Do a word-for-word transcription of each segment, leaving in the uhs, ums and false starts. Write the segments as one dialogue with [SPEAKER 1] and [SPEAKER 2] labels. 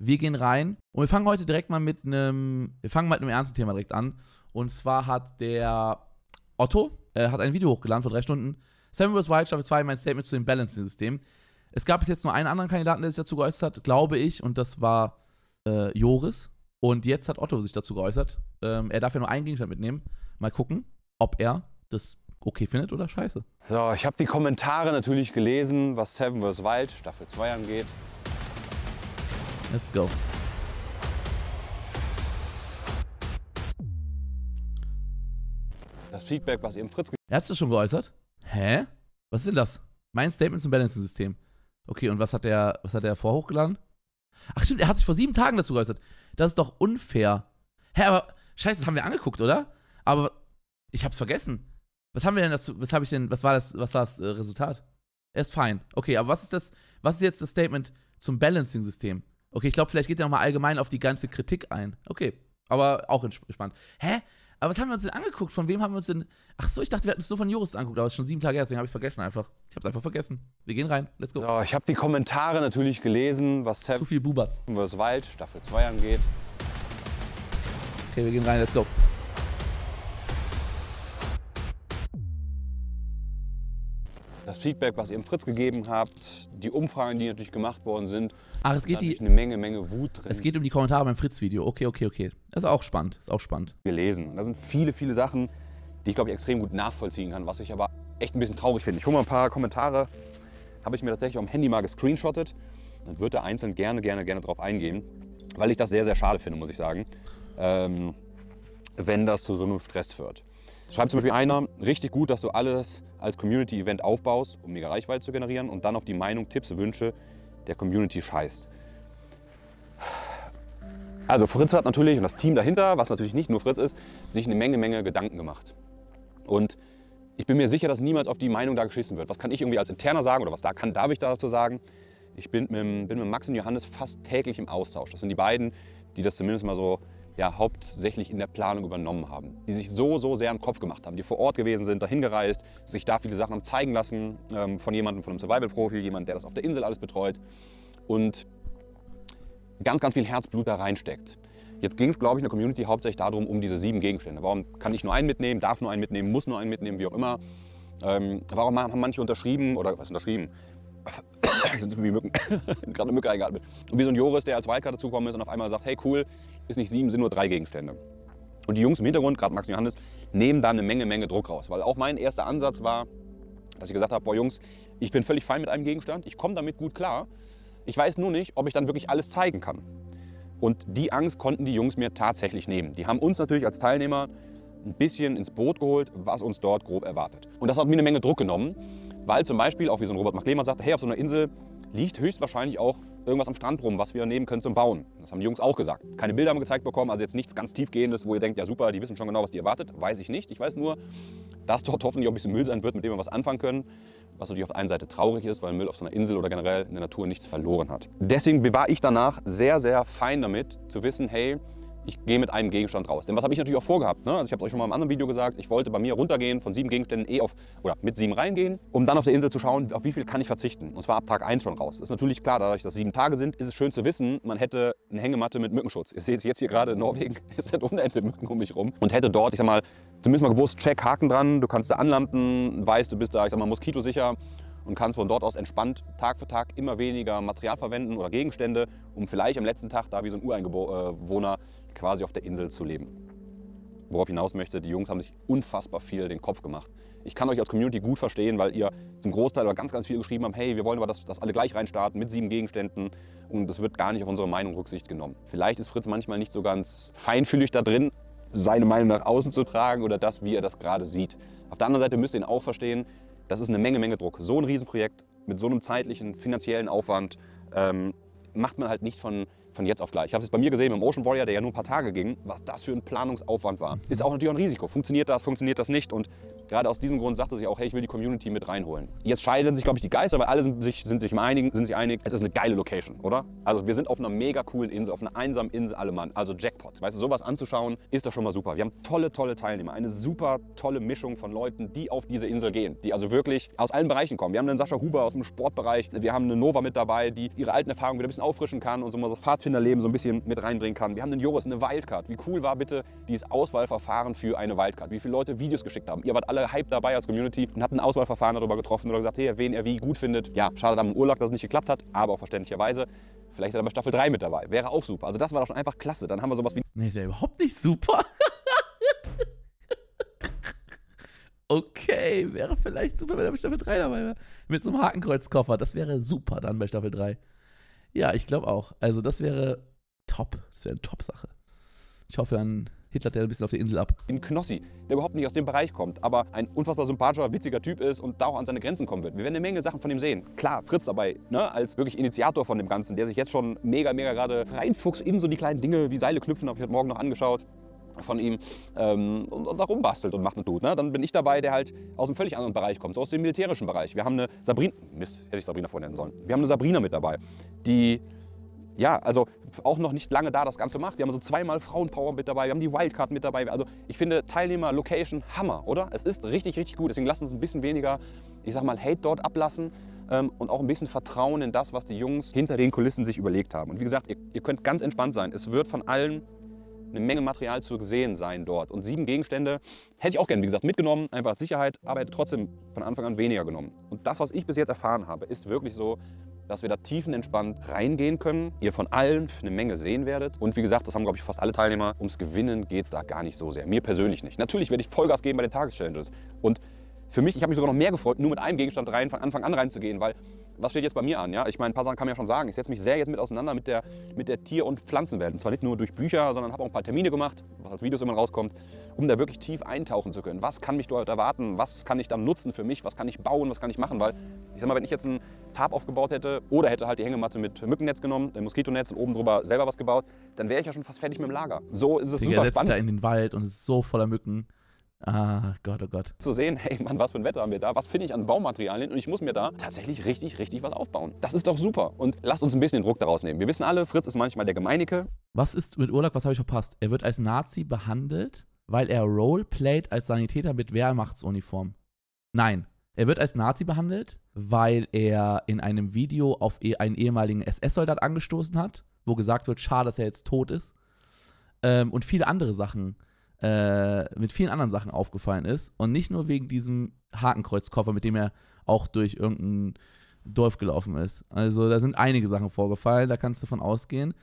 [SPEAKER 1] Wir gehen rein und wir fangen heute direkt mal mit einem, wir fangen mal mit einem ernsten Thema direkt an. Und zwar hat der Otto, äh, hat ein Video hochgeladen vor drei Stunden. Seven versus. Wild, Staffel zwei, mein Statement zu dem Balancing-System. Es gab bis jetzt nur einen anderen Kandidaten, der sich dazu geäußert hat, glaube ich, und das war äh, Joris. Und jetzt hat Otto sich dazu geäußert. Ähm, er darf ja nur einen Gegenstand mitnehmen. Mal gucken, ob er das okay findet oder scheiße.
[SPEAKER 2] So, ich habe die Kommentare natürlich gelesen, was Seven versus. Wild, Staffel zwei angeht.
[SPEAKER 1] Let's go.
[SPEAKER 2] Das Feedback, was eben Fritz...
[SPEAKER 1] Er hat es schon geäußert? Hä? Was ist denn das? Mein Statement zum Balancing-System. Okay, und was hat der, was hat der vorher hochgeladen? Ach stimmt, er hat sich vor sieben Tagen dazu geäußert. Das ist doch unfair. Hä, aber scheiße, das haben wir angeguckt, oder? Aber ich hab's vergessen. Was haben wir denn dazu, was habe ich denn, was war das, was war das äh, Resultat? Er ist fein. Okay, aber was ist das, was ist jetzt das Statement zum Balancing-System? Okay, ich glaube, vielleicht geht er nochmal allgemein auf die ganze Kritik ein. Okay, aber auch entspannt. Hä? Aber was haben wir uns denn angeguckt? Von wem haben wir uns denn... Ach so, ich dachte, wir hatten es nur von Joris angeguckt, aber es ist schon sieben Tage her, deswegen habe ich es vergessen einfach. Ich habe es einfach vergessen. Wir gehen rein, let's go.
[SPEAKER 2] So, ich habe die Kommentare natürlich gelesen, was
[SPEAKER 1] Zu viel Bubatz.
[SPEAKER 2] Seven versus. Wild, Staffel zwei angeht.
[SPEAKER 1] Okay, wir gehen rein, let's go.
[SPEAKER 2] Das Feedback, was ihr eben Fritz gegeben habt, die Umfragen, die natürlich gemacht worden sind.
[SPEAKER 1] Ach, es geht
[SPEAKER 2] da
[SPEAKER 1] die...
[SPEAKER 2] eine Menge, Menge Wut drin.
[SPEAKER 1] Es geht um die Kommentare beim Fritz-Video. Okay, okay, okay. Das ist auch spannend, ist auch spannend.
[SPEAKER 2] Gelesen. Und da sind viele, viele Sachen, die ich, glaube ich, extrem gut nachvollziehen kann, was ich aber echt ein bisschen traurig finde. Ich hole mal ein paar Kommentare, habe ich mir tatsächlich am Handy mal gescreenshottet. Dann würde da einzeln gerne, gerne, gerne drauf eingehen, weil ich das sehr, sehr schade finde, muss ich sagen, ähm, wenn das zu so einem Stress führt. Schreibt zum Beispiel einer, richtig gut, dass du alles als Community-Event aufbaust, um mega Reichweite zu generieren und dann auf die Meinung, Tipps, Wünsche der Community scheißt. Also Fritz hat natürlich und das Team dahinter, was natürlich nicht nur Fritz ist, sich eine Menge, Menge Gedanken gemacht. Und ich bin mir sicher, dass niemals auf die Meinung da geschissen wird. Was kann ich irgendwie als Interner sagen oder was da kann, darf ich dazu sagen? Ich bin mit, bin mit Max und Johannes fast täglich im Austausch. Das sind die beiden, die das zumindest mal so ja, hauptsächlich in der Planung übernommen haben. Die sich so, so sehr im Kopf gemacht haben, die vor Ort gewesen sind, dahin gereist, sich da viele Sachen haben zeigen lassen ähm, von jemandem, von einem Survival-Profi, jemand, der das auf der Insel alles betreut und ganz, ganz viel Herzblut da reinsteckt. Jetzt ging es, glaube ich, in der Community hauptsächlich darum, um diese sieben Gegenstände. Warum kann ich nur einen mitnehmen, darf nur einen mitnehmen, muss nur einen mitnehmen, wie auch immer. Ähm, warum haben manche unterschrieben, oder was unterschrieben? sind wie Mücken, gerade eine Mücke eingeatmet. Und wie so ein Joris, der als Wildcard dazugekommen ist und auf einmal sagt, hey cool, ist nicht sieben, sind nur drei Gegenstände. Und die Jungs im Hintergrund, gerade Max und Johannes, nehmen da eine Menge, Menge Druck raus. Weil auch mein erster Ansatz war, dass ich gesagt habe, boah Jungs, ich bin völlig fein mit einem Gegenstand, ich komme damit gut klar. Ich weiß nur nicht, ob ich dann wirklich alles zeigen kann. Und die Angst konnten die Jungs mir tatsächlich nehmen. Die haben uns natürlich als Teilnehmer ein bisschen ins Boot geholt, was uns dort grob erwartet. Und das hat mir eine Menge Druck genommen, weil zum Beispiel, auch wie so ein Robert McLehmann sagte, hey, auf so einer Insel liegt höchstwahrscheinlich auch irgendwas am Strand rum, was wir nehmen können zum Bauen. Das haben die Jungs auch gesagt. Keine Bilder haben wir gezeigt bekommen, also jetzt nichts ganz tiefgehendes, wo ihr denkt, ja super, die wissen schon genau, was die erwartet. Weiß ich nicht. Ich weiß nur, dass dort hoffentlich auch ein bisschen Müll sein wird, mit dem wir was anfangen können. Was natürlich auf der einen Seite traurig ist, weil Müll auf so einer Insel oder generell in der Natur nichts verloren hat. Deswegen war ich danach sehr, sehr fein damit, zu wissen, hey, ich gehe mit einem Gegenstand raus. Denn was habe ich natürlich auch vorgehabt? Ne? Also ich habe euch schon mal im anderen Video gesagt, ich wollte bei mir runtergehen, von sieben Gegenständen eh auf, oder mit sieben reingehen, um dann auf der Insel zu schauen, auf wie viel kann ich verzichten. Und zwar ab Tag eins schon raus. Ist natürlich klar, dadurch, dass sieben Tage sind, ist es schön zu wissen, man hätte eine Hängematte mit Mückenschutz. Ihr seht es jetzt hier gerade in Norwegen, es sind unendliche Mücken um mich rum. Und hätte dort, ich sag mal, zumindest mal gewusst, check, Haken dran, du kannst da anlanden, weißt, du bist da, ich sag mal, moskitosicher und kannst von dort aus entspannt Tag für Tag immer weniger Material verwenden oder Gegenstände, um vielleicht am letzten Tag da wie so ein Ureinwohner quasi auf der Insel zu leben. Worauf ich hinaus möchte, die Jungs haben sich unfassbar viel den Kopf gemacht. Ich kann euch als Community gut verstehen, weil ihr zum Großteil oder ganz, ganz viel geschrieben habt, hey, wir wollen aber, dass, dass alle gleich reinstarten mit sieben Gegenständen und es wird gar nicht auf unsere Meinung Rücksicht genommen. Vielleicht ist Fritz manchmal nicht so ganz feinfühlig da drin, seine Meinung nach außen zu tragen oder das, wie er das gerade sieht. Auf der anderen Seite müsst ihr ihn auch verstehen, das ist eine Menge, Menge Druck. So ein Riesenprojekt mit so einem zeitlichen, finanziellen Aufwand ähm, macht man halt nicht von, von jetzt auf gleich. Ich habe es bei mir gesehen im Ocean Warrior, der ja nur ein paar Tage ging, was das für ein Planungsaufwand war. Ist auch natürlich auch ein Risiko. Funktioniert das, funktioniert das nicht? Und gerade aus diesem Grund sagte sie auch, hey, ich will die Community mit reinholen. Jetzt scheiden sich, glaube ich, die Geister, weil alle sind sich, sind sich mal einig, sind sich einig, es ist eine geile Location, oder? Also wir sind auf einer mega coolen Insel, auf einer einsamen Insel alle Mann, also Jackpot. Weißt du, sowas anzuschauen, ist doch schon mal super. Wir haben tolle, tolle Teilnehmer, eine super tolle Mischung von Leuten, die auf diese Insel gehen, die also wirklich aus allen Bereichen kommen. Wir haben einen Sascha Huber aus dem Sportbereich, wir haben eine Nova mit dabei, die ihre alten Erfahrungen wieder ein bisschen auffrischen kann und so mal das Pfadfinderleben so ein bisschen mit reinbringen kann. Wir haben einen Joris, eine Wildcard. Wie cool war bitte dieses Auswahlverfahren für eine Wildcard? Wie viele Leute Videos geschickt haben? Ihr wart alle hype dabei als Community und habt ein Auswahlverfahren darüber getroffen oder gesagt, hey, wen er wie gut findet. Ja, schade am Urlaub, dass es nicht geklappt hat, aber auch verständlicherweise. Vielleicht ist er bei Staffel drei mit dabei. Wäre auch super. Also das war doch schon einfach klasse. Dann haben wir sowas wie...
[SPEAKER 1] Nee, das wäre überhaupt nicht super. Okay, wäre vielleicht super, wenn er bei Staffel drei dabei wäre. Mit so einem Hakenkreuzkoffer. Das wäre super dann bei Staffel drei. Ja, ich glaube auch. Also das wäre top. Das wäre eine Top-Sache. Ich hoffe, dann Hitler der ein bisschen auf der Insel ab.
[SPEAKER 2] Ein Knossi, der überhaupt nicht aus dem Bereich kommt, aber ein unfassbar sympathischer, witziger Typ ist und da auch an seine Grenzen kommen wird. Wir werden eine Menge Sachen von ihm sehen. Klar, Fritz dabei, ne, als wirklich Initiator von dem Ganzen, der sich jetzt schon mega, mega gerade reinfuchst in so die kleinen Dinge wie Seile knüpfen, habe ich heute Morgen noch angeschaut von ihm ähm, und, und da rumbastelt und macht und tut. Ne? Dann bin ich dabei, der halt aus einem völlig anderen Bereich kommt, so aus dem militärischen Bereich. Wir haben eine Sabrina, Mist, hätte ich Sabrina vornennen sollen. Wir haben eine Sabrina mit dabei, die ja, also auch noch nicht lange da das Ganze macht. Wir haben so zweimal Frauenpower mit dabei, wir haben die Wildcard mit dabei. Also ich finde Teilnehmer, Location, Hammer, oder? Es ist richtig, richtig gut. Deswegen lasst uns ein bisschen weniger, ich sag mal, Hate dort ablassen ähm, und auch ein bisschen Vertrauen in das, was die Jungs hinter den Kulissen sich überlegt haben. Und wie gesagt, ihr, ihr könnt ganz entspannt sein. Es wird von allen eine Menge Material zu sehen sein dort. Und sieben Gegenstände hätte ich auch gerne, wie gesagt, mitgenommen, einfach als Sicherheit, aber hätte trotzdem von Anfang an weniger genommen. Und das, was ich bis jetzt erfahren habe, ist wirklich so, dass wir da tiefenentspannt reingehen können, ihr von allen eine Menge sehen werdet. Und wie gesagt, das haben, glaube ich, fast alle Teilnehmer. Ums Gewinnen geht es da gar nicht so sehr. Mir persönlich nicht. Natürlich werde ich Vollgas geben bei den Tageschallenges. Und für mich, ich habe mich sogar noch mehr gefreut, nur mit einem Gegenstand rein, von Anfang an reinzugehen, weil was steht jetzt bei mir an? Ja? Ich meine, ein paar Sachen kann man ja schon sagen. Ich setze mich sehr jetzt mit auseinander mit der, mit der Tier- und Pflanzenwelt. Und zwar nicht nur durch Bücher, sondern habe auch ein paar Termine gemacht, was als Videos immer rauskommt, um da wirklich tief eintauchen zu können. Was kann mich dort erwarten? Was kann ich dann nutzen für mich? Was kann ich bauen? Was kann ich machen? Weil, ich sag mal, wenn ich jetzt einen Tarp aufgebaut hätte oder hätte halt die Hängematte mit Mückennetz genommen, ein Moskitonetz und oben drüber selber was gebaut, dann wäre ich ja schon fast fertig mit dem Lager. So ist es
[SPEAKER 1] Digga,
[SPEAKER 2] super
[SPEAKER 1] er setzt
[SPEAKER 2] spannend.
[SPEAKER 1] da in den Wald und es ist so voller Mücken. Ah, Gott, oh Gott.
[SPEAKER 2] Zu sehen, hey Mann, was für ein Wetter haben wir da? Was finde ich an Baumaterialien? Und ich muss mir da tatsächlich richtig, richtig was aufbauen. Das ist doch super. Und lasst uns ein bisschen den Druck daraus nehmen. Wir wissen alle, Fritz ist manchmal der Gemeinige.
[SPEAKER 1] Was ist mit Urlaub? Was habe ich verpasst? Er wird als Nazi behandelt, weil er roleplayt als Sanitäter mit Wehrmachtsuniform. Nein. Er wird als Nazi behandelt, weil er in einem Video auf einen ehemaligen S S-Soldat angestoßen hat, wo gesagt wird, schade, dass er jetzt tot ist. Ähm, und viele andere Sachen. Äh, mit vielen anderen Sachen aufgefallen ist und nicht nur wegen diesem Hakenkreuzkoffer, mit dem er auch durch irgendein Dorf gelaufen ist. Also da sind einige Sachen vorgefallen, da kannst du von ausgehen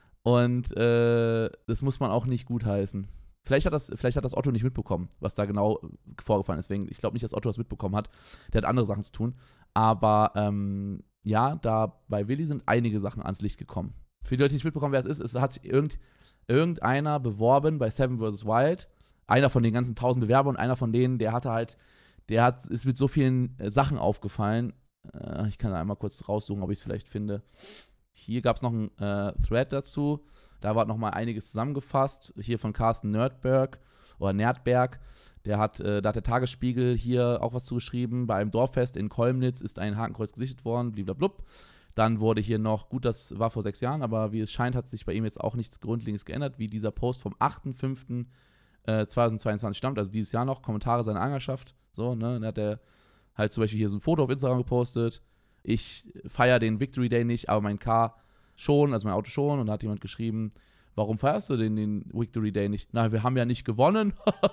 [SPEAKER 1] und äh, das muss man auch nicht gutheißen. Vielleicht hat, das, vielleicht hat das Otto nicht mitbekommen, was da genau vorgefallen ist. Deswegen, ich glaube nicht, dass Otto das mitbekommen hat. Der hat andere Sachen zu tun. Aber ähm, ja, da bei Willi sind einige Sachen ans Licht gekommen. Für die Leute, die nicht mitbekommen, wer es ist, es hat sich irgend irgendeiner beworben bei Seven versus. Wild. Einer von den ganzen tausend Bewerbern und einer von denen, der hatte halt, der hat, ist mit so vielen äh, Sachen aufgefallen. Äh, ich kann da einmal kurz raussuchen, ob ich es vielleicht finde. Hier gab es noch einen äh, Thread dazu. Da war noch mal einiges zusammengefasst. Hier von Carsten Nerdberg oder Nerdberg. Der hat, äh, da hat der Tagesspiegel hier auch was zugeschrieben. Bei einem Dorffest in Kolmnitz ist ein Hakenkreuz gesichtet worden, blablabla. Dann wurde hier noch, gut, das war vor sechs Jahren, aber wie es scheint, hat sich bei ihm jetzt auch nichts Grundlegendes geändert, wie dieser Post vom achter fünfter zweitausendzweiundzwanzig stammt, also dieses Jahr noch, Kommentare seiner Angerschaft. So, ne, dann hat er halt zum Beispiel hier so ein Foto auf Instagram gepostet. Ich feiere den Victory Day nicht, aber mein Car schon, also mein Auto schon. Und da hat jemand geschrieben, warum feierst du den, den Victory Day nicht? Na, wir haben ja nicht gewonnen.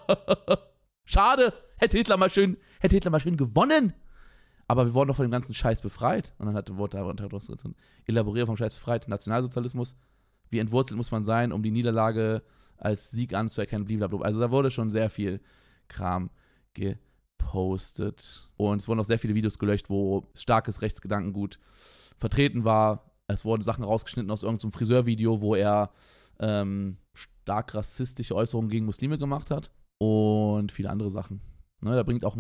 [SPEAKER 1] Schade, hätte Hitler mal schön, hätte Hitler mal schön gewonnen. Aber wir wurden doch von dem ganzen Scheiß befreit. Und dann hat, wurde da so ein Elaborieren vom Scheiß befreit, Nationalsozialismus. Wie entwurzelt muss man sein, um die Niederlage als Sieg anzuerkennen, blablabla. Also da wurde schon sehr viel Kram gepostet. Und es wurden auch sehr viele Videos gelöscht, wo starkes Rechtsgedankengut vertreten war. Es wurden Sachen rausgeschnitten aus irgendeinem Friseurvideo, wo er ähm, stark rassistische Äußerungen gegen Muslime gemacht hat. Und viele andere Sachen. Ne, da bringt auch ein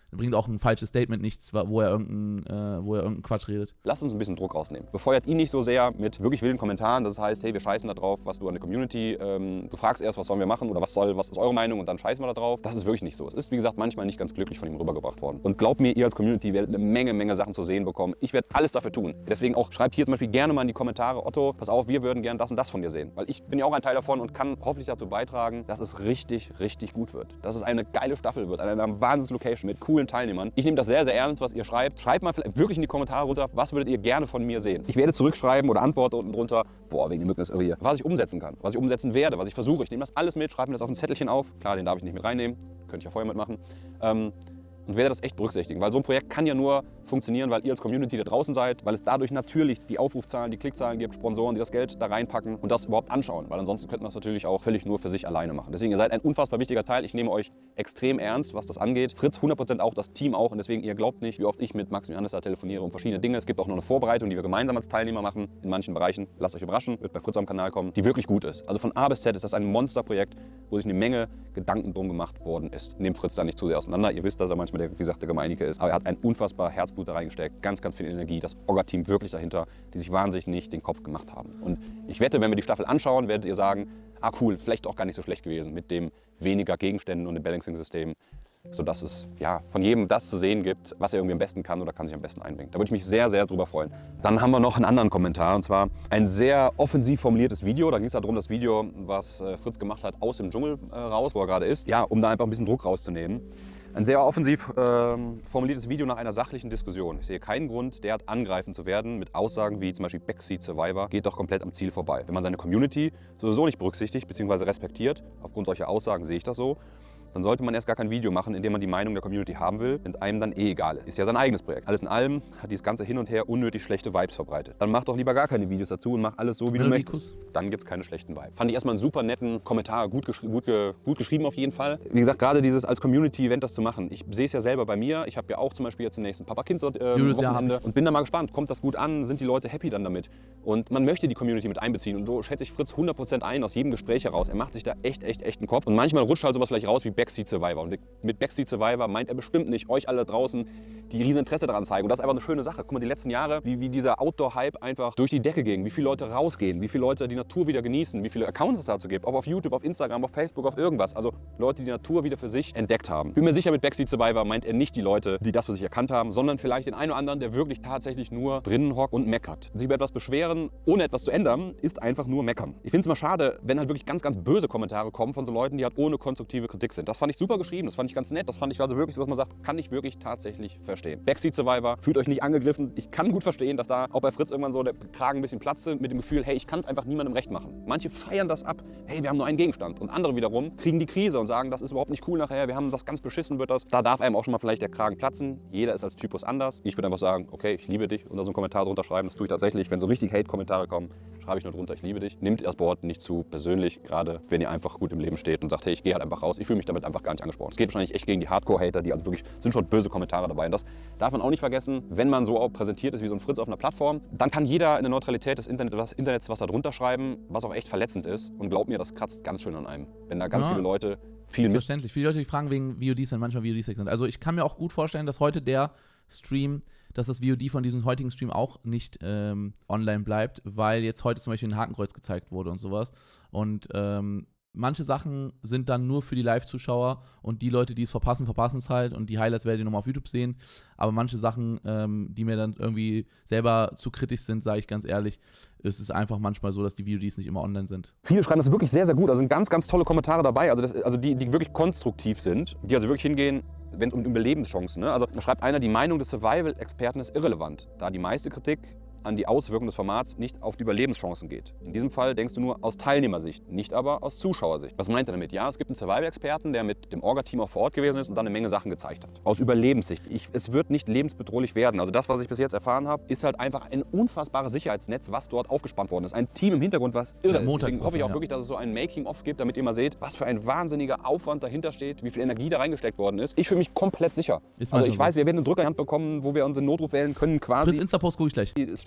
[SPEAKER 1] bringt auch ein falsches Statement nichts, wo er irgendeinen äh, wo er irgendeinen Quatsch redet.
[SPEAKER 2] Lasst uns ein bisschen Druck rausnehmen. Befeuert ihn nicht so sehr mit wirklich wilden Kommentaren, das heißt, hey, wir scheißen da drauf, was du an der Community, ähm, du fragst erst, was sollen wir machen oder was soll, was ist eure Meinung und dann scheißen wir da drauf. Das ist wirklich nicht so. Es ist, wie gesagt, manchmal nicht ganz glücklich von ihm rübergebracht worden. Und glaubt mir, ihr als Community werdet eine Menge, Menge Sachen zu sehen bekommen. Ich werde alles dafür tun. Deswegen auch schreibt hier zum Beispiel gerne mal in die Kommentare, Otto, pass auf, wir würden gerne das und das von dir sehen. Weil ich bin ja auch ein Teil davon und kann hoffentlich dazu beitragen, dass es richtig, richtig gut wird. Dass es eine geile Staffel wird, an einer Wahnsinns-Location mit coolen Teilnehmern. Ich nehme das sehr, sehr ernst, was ihr schreibt. Schreibt mal vielleicht wirklich in die Kommentare runter, was würdet ihr gerne von mir sehen. Ich werde zurückschreiben oder antworte unten drunter, boah, wegen die Mücken ist irre hier, was ich umsetzen kann, was ich umsetzen werde, was ich versuche. Ich nehme das alles mit, schreibe mir das auf ein Zettelchen auf. Klar, den darf ich nicht mit reinnehmen, könnte ich ja vorher mitmachen. Ähm, Und werde das echt berücksichtigen, weil so ein Projekt kann ja nur funktionieren, weil ihr als Community da draußen seid, weil es dadurch natürlich die Aufrufzahlen, die Klickzahlen gibt, Sponsoren, die das Geld da reinpacken und das überhaupt anschauen, weil ansonsten könnten wir das natürlich auch völlig nur für sich alleine machen. Deswegen, ihr seid ein unfassbar wichtiger Teil. Ich nehme euch extrem ernst, was das angeht. Fritz hundert Prozent auch, das Team auch und deswegen, ihr glaubt nicht, wie oft ich mit Max und Johannes da telefoniere um verschiedene Dinge. Es gibt auch noch eine Vorbereitung, die wir gemeinsam als Teilnehmer machen, in manchen Bereichen. Lasst euch überraschen, wird bei Fritz am Kanal kommen, die wirklich gut ist. Also von A bis Z ist das ein Monsterprojekt, wo sich eine Menge Gedanken drum gemacht worden ist. Nehmt Fritz da nicht zu sehr auseinander. Ihr wisst, dass er manchmal, der, wie gesagt, der Gemeinige ist. Aber er hat ein unfassbar Herzblut da reingesteckt. Ganz, ganz viel Energie. Das Orga-Team wirklich dahinter, die sich wahnsinnig nicht den Kopf gemacht haben. Und ich wette, wenn wir die Staffel anschauen, werdet ihr sagen, ah cool, vielleicht auch gar nicht so schlecht gewesen mit dem weniger Gegenständen und dem Balancing-System. Sodass es ja, von jedem das zu sehen gibt, was er irgendwie am besten kann oder kann sich am besten einbringen. Da würde ich mich sehr, sehr drüber freuen. Dann haben wir noch einen anderen Kommentar und zwar ein sehr offensiv formuliertes Video. Da ging es darum, das Video, was äh, Fritz gemacht hat, aus dem Dschungel äh, raus, wo er gerade ist. Ja, um da einfach ein bisschen Druck rauszunehmen. Ein sehr offensiv äh, formuliertes Video nach einer sachlichen Diskussion. Ich sehe keinen Grund, derart angreifend zu werden mit Aussagen wie zum Beispiel Backseat Survivor geht doch komplett am Ziel vorbei. Wenn man seine Community sowieso nicht berücksichtigt bzw. respektiert, aufgrund solcher Aussagen sehe ich das so, dann sollte man erst gar kein Video machen, in dem man die Meinung der Community haben will, wenn es einem dann eh egal ist. Ist ja sein eigenes Projekt. Alles in allem hat dieses ganze Hin und Her unnötig schlechte Vibes verbreitet. Dann mach doch lieber gar keine Videos dazu und mach alles so, wie du möchtest. Dann gibt es keine schlechten Vibes. Fand ich erstmal einen super netten Kommentar, gut, geschri gut, ge gut geschrieben auf jeden Fall. Wie gesagt, gerade dieses als Community-Event das zu machen. Ich sehe es ja selber bei mir. Ich habe ja auch zum Beispiel jetzt den nächsten Papa-Kind-Wochenende äh, und bin da mal gespannt, kommt das gut an, sind die Leute happy dann damit? Und man möchte die Community mit einbeziehen und so schätze ich Fritz hundert Prozent ein aus jedem Gespräch heraus. Er macht sich da echt, echt, echt einen Kopf und manchmal rutscht halt sowas vielleicht raus wie Backseat Survivor. Und mit Backseat Survivor meint er bestimmt nicht euch alle da draußen, die riesen Interesse daran zeigen. Und das ist einfach eine schöne Sache. Guck mal, die letzten Jahre, wie, wie dieser Outdoor-Hype einfach durch die Decke ging, wie viele Leute rausgehen, wie viele Leute die Natur wieder genießen, wie viele Accounts es dazu gibt, ob auf YouTube, auf Instagram, auf Facebook, auf irgendwas. Also Leute, die die Natur wieder für sich entdeckt haben. Bin mir sicher, mit Backseat Survivor meint er nicht die Leute, die das für sich erkannt haben, sondern vielleicht den einen oder anderen, der wirklich tatsächlich nur drinnen hockt und meckert. Sich über etwas beschweren, ohne etwas zu ändern, ist einfach nur meckern. Ich finde es immer schade, wenn halt wirklich ganz, ganz böse Kommentare kommen von so Leuten, die halt ohne konstruktive Kritik sind. Das fand ich super geschrieben, das fand ich ganz nett, das fand ich also wirklich, was man sagt, kann ich wirklich tatsächlich verstehen. Backseat Survivor, fühlt euch nicht angegriffen. Ich kann gut verstehen, dass da auch bei Fritz irgendwann so der Kragen ein bisschen platzte mit dem Gefühl, hey, ich kann es einfach niemandem recht machen. Manche feiern das ab, hey, wir haben nur einen Gegenstand. Und andere wiederum kriegen die Krise und sagen, das ist überhaupt nicht cool nachher, wir haben das ganz beschissen, wird das. Da darf einem auch schon mal vielleicht der Kragen platzen. Jeder ist als Typus anders. Ich würde einfach sagen, okay, ich liebe dich, unter so einen Kommentar drunter schreiben. Das tue ich tatsächlich, wenn so richtig Hate-Kommentare kommen, schreibe ich nur drunter, ich liebe dich. Nehmt das Wort nicht zu persönlich, gerade wenn ihr einfach gut im Leben steht und sagt, hey, ich gehe halt einfach raus. Ich fühle mich damit einfach gar nicht angesprochen. Es geht wahrscheinlich echt gegen die Hardcore-Hater, die also wirklich, sind schon böse Kommentare dabei. Und das darf man auch nicht vergessen, wenn man so auch präsentiert ist wie so ein Fritz auf einer Plattform, dann kann jeder in der Neutralität des Internet, was, Internets was da drunter schreiben, was auch echt verletzend ist. Und glaubt mir, das kratzt ganz schön an einem. Wenn da ganz ja. viele Leute viel
[SPEAKER 1] Mist... Verständlich. Viele Leute, die fragen wegen V O Ds, wenn manchmal V O Ds weg sind. Also ich kann mir auch gut vorstellen, dass heute der Stream, dass das V O D von diesem heutigen Stream auch nicht ähm, online bleibt, weil jetzt heute zum Beispiel ein Hakenkreuz gezeigt wurde und sowas. Und ähm, manche Sachen sind dann nur für die Live-Zuschauer und die Leute, die es verpassen, verpassen es halt und die Highlights werdet ihr nochmal auf YouTube sehen. Aber manche Sachen, ähm, die mir dann irgendwie selber zu kritisch sind, sage ich ganz ehrlich, ist es einfach manchmal so, dass die V O Ds nicht immer online sind.
[SPEAKER 2] Viele schreiben das wirklich sehr, sehr gut. Also sind ganz, ganz tolle Kommentare dabei, also, das, also die, die wirklich konstruktiv sind, die also wirklich hingehen, wenn es um Überlebenschancen, ne? Also da schreibt einer, die Meinung des Survival-Experten ist irrelevant, da die meiste Kritik an die Auswirkungen des Formats nicht auf die Überlebenschancen geht. In diesem Fall denkst du nur aus Teilnehmersicht, nicht aber aus Zuschauersicht. Was meint er damit? Ja, es gibt einen Survival-Experten, der mit dem Orga-Team auch vor Ort gewesen ist und dann eine Menge Sachen gezeigt hat. Aus Überlebenssicht. Ich, es wird nicht lebensbedrohlich werden. Also das, was ich bis jetzt erfahren habe, ist halt einfach ein unfassbares Sicherheitsnetz, was dort aufgespannt worden ist. Ein Team im Hintergrund, was irre ist. Deswegen hoffe ich auch
[SPEAKER 1] ja.
[SPEAKER 2] wirklich, dass es so ein Making-of gibt, damit ihr mal seht, was für ein wahnsinniger Aufwand dahinter steht, wie viel Energie da reingesteckt worden ist. Ich fühle mich komplett sicher. Ist also ich weiß, wir werden einen Drücker in die Hand bekommen, wo wir unseren Notruf wählen können quasi.
[SPEAKER 1] Fritz Insta-Post gucke ich gleich.
[SPEAKER 2] Es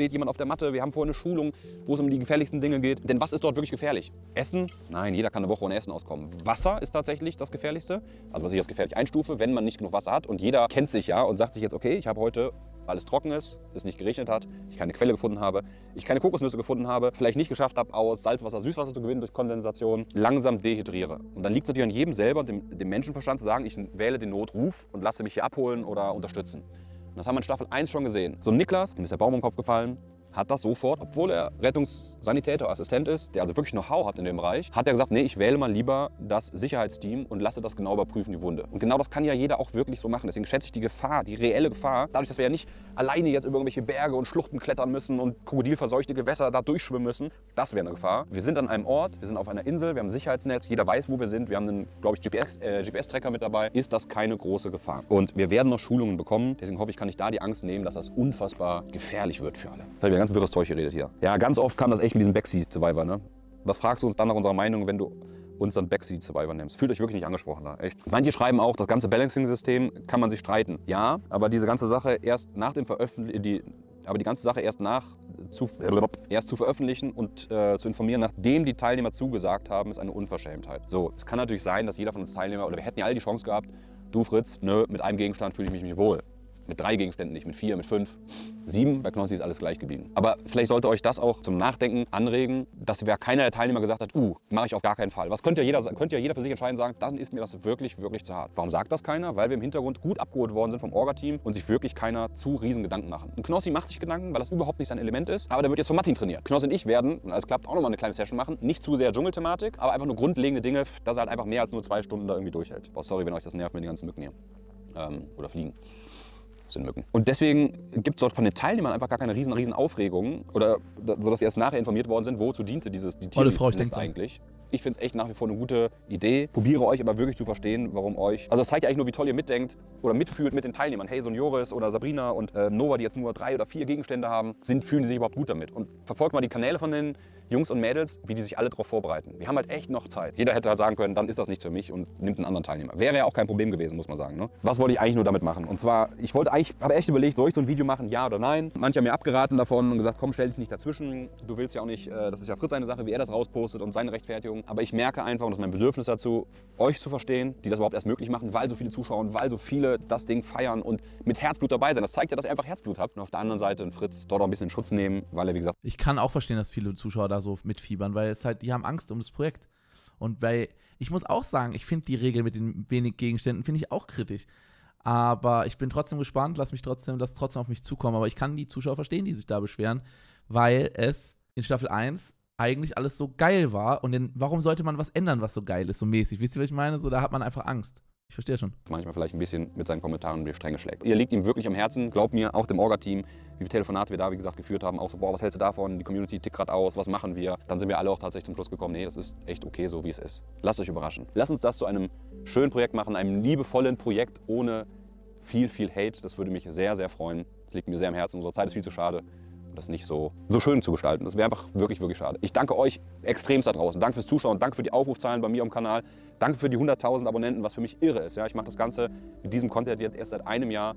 [SPEAKER 2] steht jemand auf der Matte, wir haben vorher eine Schulung, wo es um die gefährlichsten Dinge geht. Denn was ist dort wirklich gefährlich? Essen? Nein, jeder kann eine Woche ohne Essen auskommen. Wasser ist tatsächlich das Gefährlichste, also was ich als gefährlich einstufe, wenn man nicht genug Wasser hat. Und jeder kennt sich ja und sagt sich jetzt, okay, ich habe heute alles trocken ist, es nicht geregnet hat, ich keine Quelle gefunden habe, ich keine Kokosnüsse gefunden habe, vielleicht nicht geschafft habe, aus Salzwasser Süßwasser zu gewinnen durch Kondensation, langsam dehydriere. Und dann liegt es natürlich an jedem selber und dem, dem Menschenverstand zu sagen, ich wähle den Notruf und lasse mich hier abholen oder unterstützen. Und das haben wir in Staffel eins schon gesehen. So ein Niklas, dem ist der Baum im Kopf gefallen, hat das sofort, obwohl er Rettungssanitäter, Assistent ist, der also wirklich Know-how hat in dem Bereich, hat er gesagt, nee, ich wähle mal lieber das Sicherheitsteam und lasse das genau überprüfen, die Wunde. Und genau das kann ja jeder auch wirklich so machen. Deswegen schätze ich die Gefahr, die reelle Gefahr, dadurch, dass wir ja nicht alleine jetzt über irgendwelche Berge und Schluchten klettern müssen und krokodilverseuchte Gewässer da durchschwimmen müssen, das wäre eine Gefahr. Wir sind an einem Ort, wir sind auf einer Insel, wir haben ein Sicherheitsnetz, jeder weiß, wo wir sind, wir haben einen, glaube ich, G P S, äh, G P S-Tracker mit dabei, ist das keine große Gefahr. Und wir werden noch Schulungen bekommen, deswegen hoffe ich, kann ich da die Angst nehmen, dass das unfassbar gefährlich wird für alle. Das habe ich ein ganz wirres Zeug geredet hier. Ja, ganz oft kam das echt mit diesem Backseat-Survivor, ne? Was fragst du uns dann nach unserer Meinung, wenn du uns dann Backseat-Survivor nimmst? Fühlt euch wirklich nicht angesprochen da, echt. Manche schreiben auch, das ganze Balancing-System kann man sich streiten. Ja, aber diese ganze Sache erst nach dem Veröffentlichen, die, aber die ganze Sache erst nach zu, erst zu veröffentlichen und äh, zu informieren, nachdem die Teilnehmer zugesagt haben, ist eine Unverschämtheit. So, es kann natürlich sein, dass jeder von uns Teilnehmer, oder wir hätten ja alle die Chance gehabt, du Fritz, nö, mit einem Gegenstand fühle ich mich nicht wohl. Mit drei Gegenständen nicht, mit vier, mit fünf, sieben, bei Knossi ist alles gleich geblieben. Aber vielleicht sollte euch das auch zum Nachdenken anregen, dass wer keiner der Teilnehmer gesagt hat, uh, mache ich auf gar keinen Fall. Was könnte ja jeder, könnte ja jeder für sich entscheiden, sagen, dann ist mir das wirklich, wirklich zu hart. Warum sagt das keiner? Weil wir im Hintergrund gut abgeholt worden sind vom Orga-Team und sich wirklich keiner zu riesen Gedanken machen. Und Knossi macht sich Gedanken, weil das überhaupt nicht sein Element ist, aber der wird jetzt von Martin trainiert. Knossi und ich werden, und alles klappt, auch nochmal eine kleine Session machen. Nicht zu sehr Dschungelthematik, aber einfach nur grundlegende Dinge, dass er halt einfach mehr als nur zwei Stunden da irgendwie durchhält. Boah, sorry, wenn euch das nervt mit den ganzen Mücken hier. Ähm, oder Fliegen. Sind Mücken. Und deswegen gibt es dort von den Teilnehmern einfach gar keine riesen, riesen Aufregung, oder sodass wir erst nachher informiert worden sind, wozu diente dieses die Tierdienst eigentlich. Ich finde es echt nach wie vor eine gute Idee. Probiere euch aber wirklich zu verstehen, warum euch... Also das zeigt ja eigentlich nur, wie toll ihr mitdenkt oder mitfühlt mit den Teilnehmern. Hey, so ein Joris oder Sabrina und äh, Nova, die jetzt nur drei oder vier Gegenstände haben, sind, fühlen sie sich überhaupt gut damit. Und verfolgt mal die Kanäle von den Jungs und Mädels, wie die sich alle darauf vorbereiten. Wir haben halt echt noch Zeit. Jeder hätte halt sagen können, dann ist das nichts für mich und nimmt einen anderen Teilnehmer. Wäre ja auch kein Problem gewesen, muss man sagen. Ne? Was wollte ich eigentlich nur damit machen? Und zwar, ich wollte eigentlich, habe echt überlegt, soll ich so ein Video machen, ja oder nein? Manche haben mir abgeraten davon und gesagt, komm, stell dich nicht dazwischen. Du willst ja auch nicht, äh, das ist ja Fritz seine Sache, wie er das rauspostet und seine Rechtfertigung. Aber ich merke einfach, und das ist mein Bedürfnis dazu, euch zu verstehen, die das überhaupt erst möglich machen, weil so viele zuschauen, weil so viele das Ding feiern und mit Herzblut dabei sind. Das zeigt ja, dass ihr einfach Herzblut habt. Und auf der anderen Seite einen Fritz dort auch ein bisschen in Schutz nehmen, weil er, wie gesagt...
[SPEAKER 1] Ich kann auch verstehen, dass viele Zuschauer da so mitfiebern, weil es halt, die haben Angst um das Projekt. Und bei, ich muss auch sagen, ich finde die Regel mit den wenig Gegenständen, finde ich auch kritisch. Aber ich bin trotzdem gespannt, lass mich trotzdem, lass trotzdem auf mich zukommen. Aber ich kann die Zuschauer verstehen, die sich da beschweren, weil es in Staffel eins eigentlich alles so geil war. Und dann, warum sollte man was ändern, was so geil ist, so mäßig? Wisst ihr, was ich meine? So, da hat man einfach Angst. Ich verstehe schon.
[SPEAKER 2] Manchmal vielleicht ein bisschen mit seinen Kommentaren die Stränge schlägt. Ihr liegt ihm wirklich am Herzen, glaubt mir, auch dem Orga-Team, wie viele Telefonate wir da, wie gesagt, geführt haben. Auch so, boah, was hältst du davon? Die Community tickt gerade aus, was machen wir? Dann sind wir alle auch tatsächlich zum Schluss gekommen, nee, das ist echt okay, so wie es ist. Lasst euch überraschen. Lasst uns das zu einem schönen Projekt machen, einem liebevollen Projekt ohne viel, viel Hate. Das würde mich sehr, sehr freuen. Das liegt mir sehr am Herzen. Unsere Zeit ist viel zu schade, um das nicht so, so schön zu gestalten. Das wäre einfach wirklich, wirklich schade. Ich danke euch extremst da draußen. Danke fürs Zuschauen, danke für die Aufrufzahlen bei mir am Kanal. Danke für die hunderttausend Abonnenten, was für mich irre ist. Ja, ich mache das Ganze mit diesem Content jetzt erst seit einem Jahr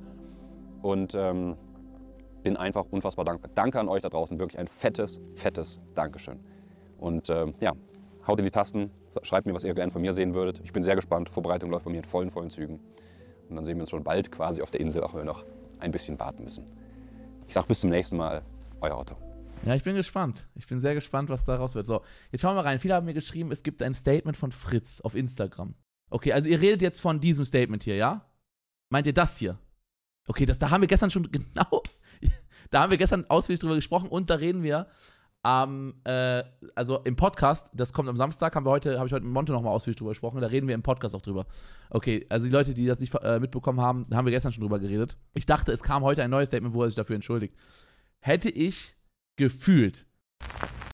[SPEAKER 2] und ähm, bin einfach unfassbar dankbar. Danke an euch da draußen, wirklich ein fettes, fettes Dankeschön. Und ähm, ja, haut in die Tasten, schreibt mir, was ihr gerne von mir sehen würdet. Ich bin sehr gespannt. Vorbereitung läuft bei mir in vollen, vollen Zügen. Und dann sehen wir uns schon bald quasi auf der Insel, auch wenn wir noch ein bisschen warten müssen. Ich sage bis zum nächsten Mal, euer Otto.
[SPEAKER 1] Ja, ich bin gespannt. Ich bin sehr gespannt, was daraus wird. So, jetzt schauen wir mal rein. Viele haben mir geschrieben, es gibt ein Statement von Fritz auf Instagram. Okay, also ihr redet jetzt von diesem Statement hier, ja? Meint ihr das hier? Okay, das, da haben wir gestern schon genau, da haben wir gestern ausführlich drüber gesprochen und da reden wir am, ähm, äh, also im Podcast, das kommt am Samstag, haben wir heute, habe ich heute mit Monte nochmal ausführlich drüber gesprochen, da reden wir im Podcast auch drüber. Okay, also die Leute, die das nicht äh, mitbekommen haben, haben wir gestern schon drüber geredet. Ich dachte, es kam heute ein neues Statement, wo er sich dafür entschuldigt. Hätte ich gefühlt